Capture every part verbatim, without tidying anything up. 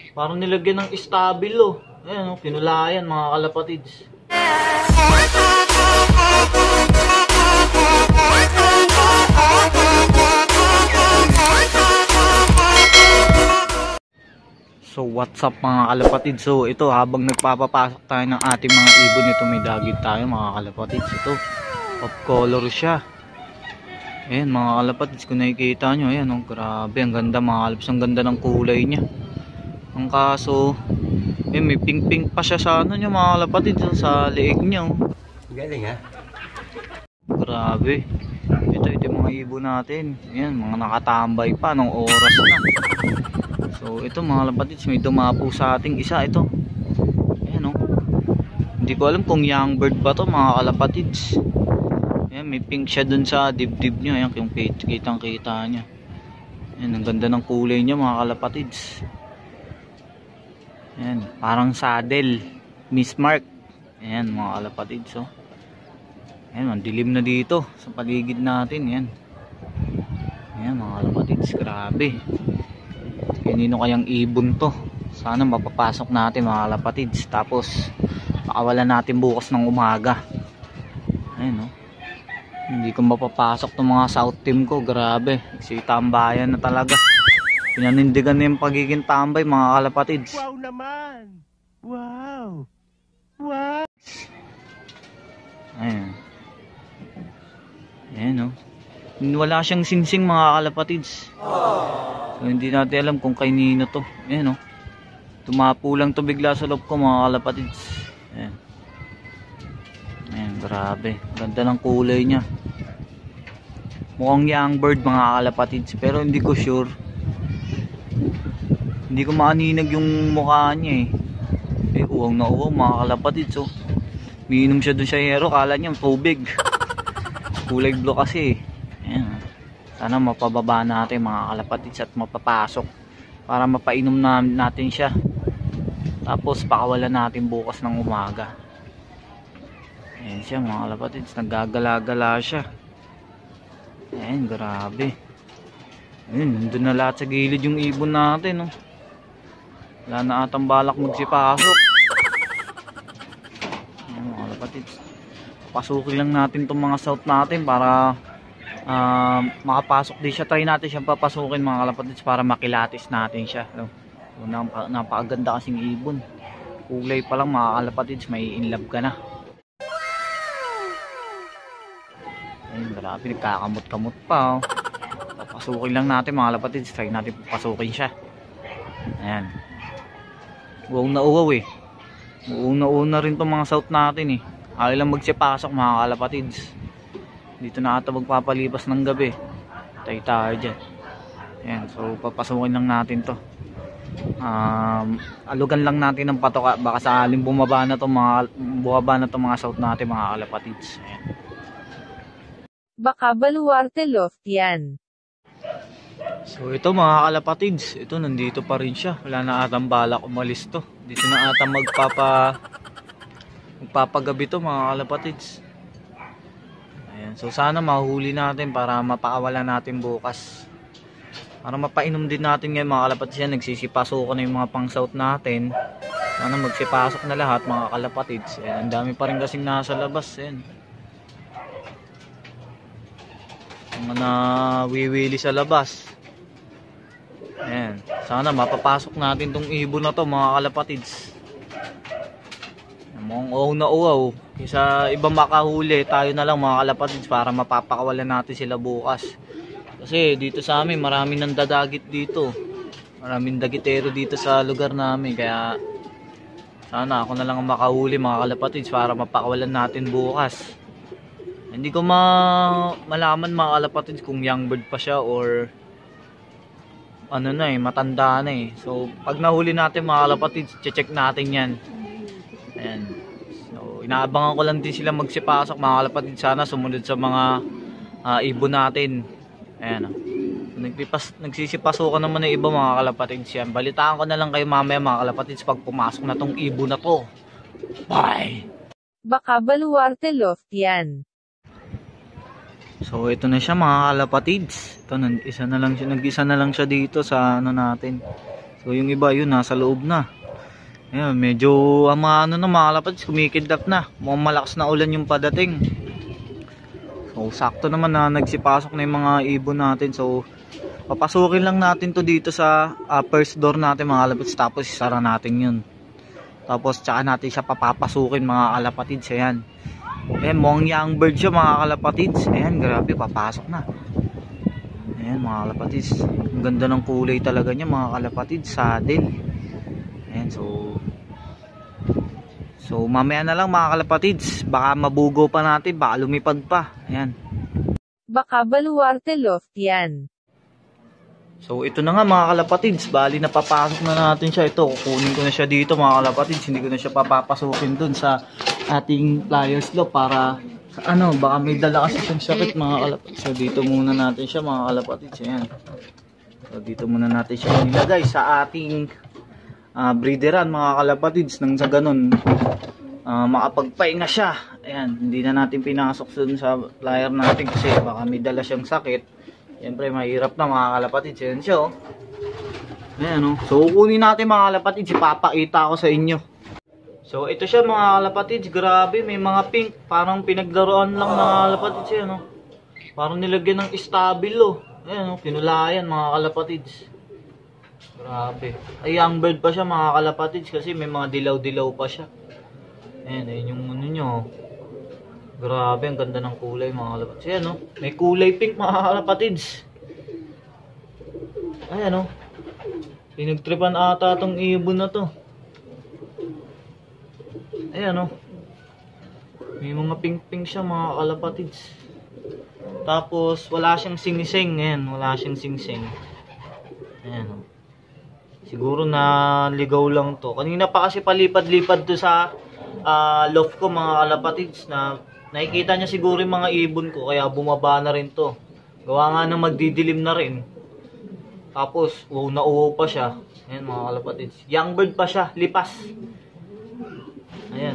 Parang nilagyan ng istabilo. Ayan, oh, pinulayan mga kalapatids. So what's up mga kalapatids? So ito, habang nagpapapasok tayo ng ating mga ibon, ito may dagit tayo mga kalapatids. Ito, off color siya. Ayan mga kalapatids, kung nakikita nyo, ayan oh, grabe, ang ganda mga kalapatids, ang ganda ng kulay niya. Ang kaso, eh, may pink pink pa siya sa ano niya mga kalapatids, sa leeg niya oh. Galing ha? Grabe. Ito, ito yung mga ibon natin. Ayan, mga nakatambay pa nung oras na. So ito mga kalapatids, may dumapo sa ating isa. Ito, ayan oh. Hindi ko alam kung young bird ba to mga kalapatids. Ayan, may pink siya dun sa dibdib niya. Ayan, yung kitang kita niya. Ayan, ang ganda ng kulay niya mga kalapatids. Ayan, parang saddle, Miss Mark. Ayan mga kalapatids oh. Ayan, ang dilim na dito sa paligid natin. Ayan, ayan mga kalapatids, grabe. Kanino kayang ibon to? Sana mapapasok natin mga kalapatids, tapos makawalan natin bukas ng umaga. Ayan oh. Hindi ko mapapasok tong mga south team ko. Grabe, si tambayan na talaga. Pinanindigan na yung pagiging tambay mga kalapatids. Wow naman! Wow! Wow! Ayan. Ayan oh. Wala siyang singsing mga kalapatids. So hindi natin alam kung kanino to. Ayan oh. Tumapo lang to bigla sa loob ko mga kalapatids. Ayan. Ayan, grabe. Ganda ng kulay niya. Mukhang young bird mga kalapatids, pero hindi ko sure. Hindi ko maaninag yung mukha niya eh. Eh, uwang na uwang mga kalapatids oh. Miinom siya dun sa hero, kala niya tubig. Kulay blue kasi eh. Ayan. Sana mapababa natin mga kalapatids at mapapasok para mapainom na natin siya. Tapos pakawalan natin bukas ng umaga. Ayan siya mga kalapatids, naggagala-gala siya. Ayan, grabe. Ayan, nandun na lahat sa gilid yung ibon natin oh. Wala na atang balak magsipasok. Ayan mga kalapatids, pasukin lang natin itong mga south natin para uh, makapasok din siya. Try natin siyang papasukin mga kalapatids para makilatis natin siya. So, nap napakaganda kasing ibon. Kulay pa lang mga kalapatids, may inlove ka na. Ayun, grabe, nagkakamot-kamot pa oh. Papasukin lang natin mga kalapatids. Try natin papasukin siya. Ayan. Uwaw na uwaw eh. Uuna-una rin itong mga south natin eh. Ayaw lang magsipasok mga kalapatids. Dito na ata magpapalipas ng gabi. Tayo tayo dyan. Ayan, so papasukin lang natin to. Um, alugan lang natin ng patoka. Baka saaling bumaba na itong mga, bumaba na itong mga south natin mga kalapatids. Ayan. Baka baluarte loft yan. So ito mga kalapatids, ito nandito pa rin siya. Wala na atang balak umalis to. Dito na atang magpapa magpapagabi to mga kalapatids. Ayan, so sana mahuli natin para mapakawalan natin bukas. Para mapainom din natin ngayon mga kalapatids yan. Nagsisipasok na yung mga pang south natin. Sana magsipasok na lahat mga kalapatids. Ayan, ang dami pa rin kasing nasa labas. Ayan, mga nawiwili sa labas. Ayan, sana mapapasok natin tong ibon na to mga kalapatids. Mukhang uhaw na uhaw. Kaysa iba makahuli, tayo na lang mga kalapatids para mapapakawalan natin sila bukas. Kasi dito sa amin maraming nandadagit dito. Maraming dagitero dito sa lugar namin. Kaya sana ako na lang makahuli mga kalapatids para mapakawalan natin bukas. Hindi ko ma malaman mga kalapatids kung young bird pa siya or ano na eh, matanda na eh. So pag nahuli natin mga kalapatids, check natin yan. Ayan. So inaabangan ko lang din sila magsipasok mga kalapatids. Sana sumunod sa mga uh, ibon natin. Ayan. Nagpipas, nagsisipasukan naman ng iba mga kalapatids yan. Balitaan ko na lang kayo mamaya mga kalapatids pag pumasok na tong ibon na to. Bye! Baka baluarte loft yan. So ito na siya mga kalapatids. Ito, nag-isa na lang siya, nag-isa na lang siya dito sa ano natin, So yung iba yun nasa loob na. Ayan, medyo ang mga ano na mga kalapatids, kumikidlap na. Mukhang malakas na ulan yung padating. So sakto naman na nagsipasok na yung mga ibon natin. So papasukin lang natin to dito sa uh, first door natin mga kalapatids, tapos isara natin yun. Tapos tsaka natin siya papapasukin mga kalapatids. Ayan. Ayan, mukhang young bird siya mga kalapatids. Ayan, grabe, papasok na. Ayan mga kalapatids, ang ganda ng kulay talaga niya mga kalapatids, saddle. Ayan, so So mamaya na lang mga kalapatids, baka mabugo pa natin, baka lumipad pa. Ayan. Baka baluarte loft yan. So ito na nga mga kalapatids, bali napapasok na natin siya. Ito, kukunin ko na siya dito mga kalapatids. Hindi ko na siya papapasukin dun sa ating flyers loft para ano, baka may dala kasi siyang sakit mga kalapatids. So dito muna natin siya mga kalapatids. Ayan. So dito muna natin siya nilagay sa ating uh, breederan mga kalapatids. Nang sa ganun uh, makapagpahinga siya. Ayan, hindi na natin pinasok dun sa flyer natin kasi baka may dala siyang sakit. Siyempre mahirap na mga kalapatids. Ayan siya oh. Ayan oh. So kukunin natin mga kalapatids, ipapakita ko sa inyo. So ito siya mga kalapatids, grabe, may mga pink, parang pinaglaruan lang mga kalapatids yan oh. Parang nilagyan ng stabilo. Ayan oh, pinulayan mga kalapatids. Grabe. Ay, young bird pa siya mga kalapatids kasi may mga dilaw-dilaw pa siya. Ayan, ayan yung ano nyo oh. Grabe, ang ganda ng kulay mga kalapatids. Ayan oh, may kulay pink mga kalapatids. Ayan oh, pinagtripan ata tong ibon na to. Ayan oh, may mga pink-pink siya mga kalapatids. Tapos wala siyang sing-sing. Ayan, wala siyang sing-sing. Ayan oh, siguro na ligaw lang to. Kanina pa kasi palipad-lipad to sa uh, loft ko mga kalapatids, na nakikita niya siguro yung mga ibon ko kaya bumaba na rin to. Gawa nga ng magdidilim na rin. Tapos uhaw na uhaw pa siya. Ayan mga kalapatids, young bird pa siya, lipas. Ayan.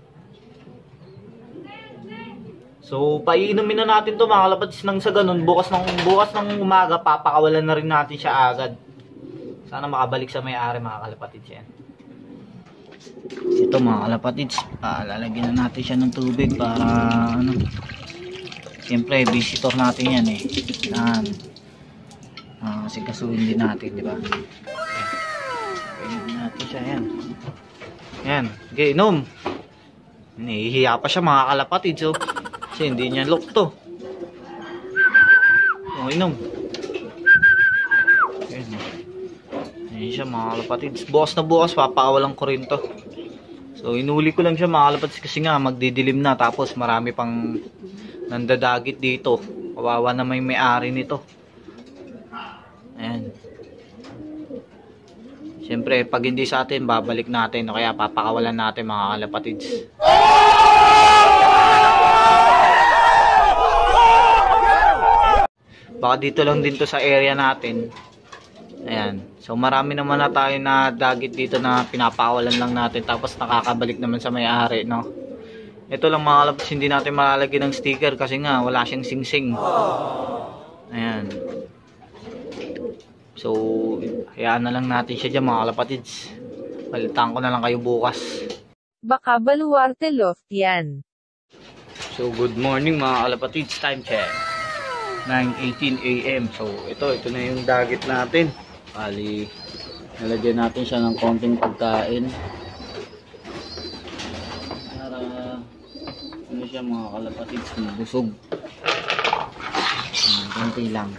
So paiinumin na natin to mga kalapatids. Nang sa ganun, bukas ng, bukas ng umaga papakawalan na rin natin siya agad. Sana makabalik sa may-ari mga kalapatids. Yan. Ito mga kalapatids, ah, lalagyan na natin siya ng tubig para ano, siyempre visitor natin yan eh. Yan. Ah, kasi kasuhin din natin, di ba? Inom natin siya yan. Yan, okay, inom. Nahihiya pa siya mga kalapatids oh. Kasi hindi niya look to. Oh, inom. Yan. Yan siya mga kalapatids. Bukas na bukas papakawalan ko rin to. So inuli ko lang siya mga kalapatids kasi nga magdidilim na, tapos marami pang nandadagit dito. Kawawa na may may-ari nito. Ayan. Siyempre pag hindi sa atin, babalik natin o kaya papakawalan natin mga kalapatids. Baka dito lang din to sa area natin. Ayan. So marami naman na tayo na dagit dito na pinapakawalan lang natin, tapos nakakabalik naman sa may-ari, no? Ito lang mga kalapatids, hindi natin malalagyan ng sticker kasi nga wala siyang sing-sing. Ayan. So hayaan na lang natin siya dyan mga kalapatids. Palitan ko na lang kayo bukas. Baka baluarte loft yan. So good morning mga kalapatids, time check nine eighteen A M So ito, ito na yung dagit natin. Bali, nalagyan natin siya ng konting pagkain para ano siya mga kalapatids, busog. Hmm, konti lang.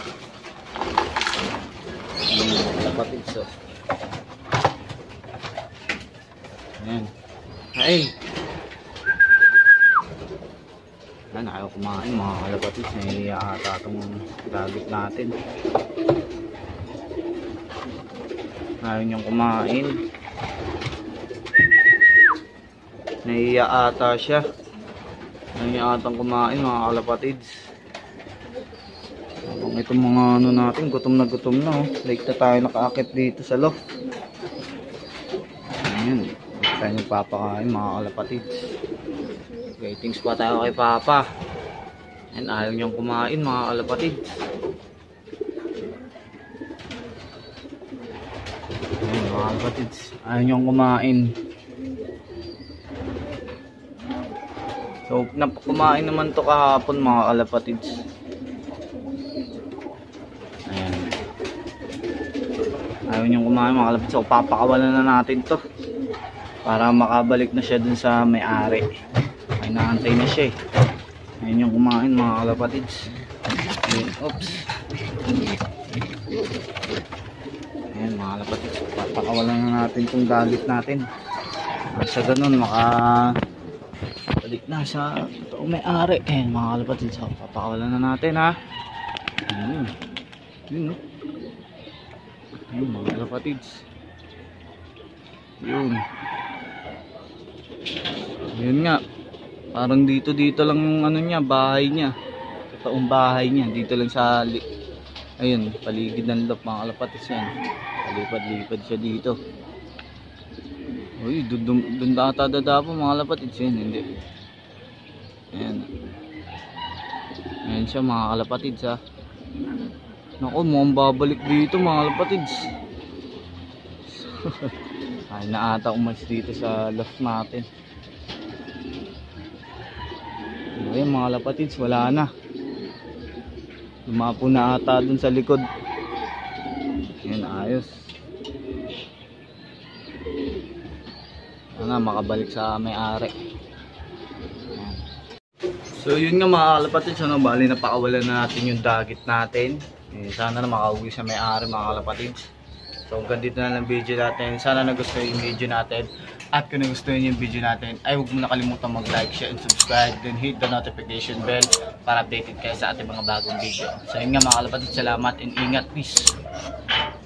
Ayan mga kalapatids oh. Ayan. Ay! Ayan, ayaw kumain mga kalapatids. Nahihiya ata itong dagit natin. Ayaw niyang kumain. Nahihiya ata siya. Nahihiya atang kumain mga kalapatids. Habang itong mga ano natin, gutom na gutom na oh. Like na tayo nakaakit dito sa loft. Ayan, tayo nagpapakain mga kalapatids. Waiting spot tayo kay Papa. And ayaw niyang kumain mga kalapatids. mga kalapatids. Ayaw niyong kumain. So, napakumain naman to kahapon mga kalapatids. Ayan. Ayaw niyong kumain mga kalapatids. So, papakawalan na natin to. Para makabalik na siya dun sa may-ari. Ay, naantay na siya eh. Ayaw niyong kumain mga kalapatids. Ayan, oops. Ayan mga kalapatids. Papakawalan na natin itong galit natin. Sa ganun, maka... balik na sa toong may-ari. Ayan mga kalapatids. So, papakawalan na natin ha. Ayan. Yun no. Ayan mga kalapatids. Yun. Yun nga. Parang dito dito lang yung ano niya, bahay niya. Totoong bahay niya. Dito lang sa ayun, paligid ng loob mga kalapatids yan. Palipad-lipad siya dito. Uy, doon ata dadapo mga kalapatids yan. Hindi. Ayan. Ayan siya mga kalapatids ha. Naku, mukhang babalik dito mga kalapatids. Ay na ata umalis dito sa loft natin. Ayan mga kalapatids, wala na. Lumapo na ata dun sa likod. Ayan, ayos. Sana makabalik sa may-ari. So yun nga mga kalapatids, ano, bali napakawalan na natin yung dagit natin. Eh, sana na makauwi sa may-ari mga kalapatids. So hanggang dito na lang video natin. Sana nagustuhan yung video natin. At kung nagustuhan yung video natin, ay huwag mo nakalimutan mag-like, share, and subscribe. Then hit the notification bell para updated kayo sa ating mga bagong video. So yun nga mga kalapatids, salamat and ingat, peace.